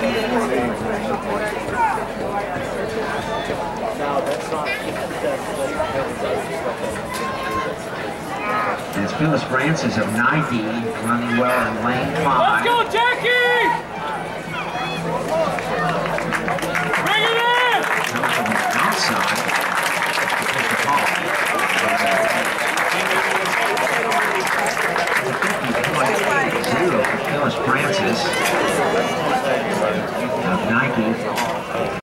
It's Phyllis Francis of 90 running well in lane 5. Let's go, Jackie! Bring it in! Comes from the outside. It's a 50.80 for Phyllis Francis.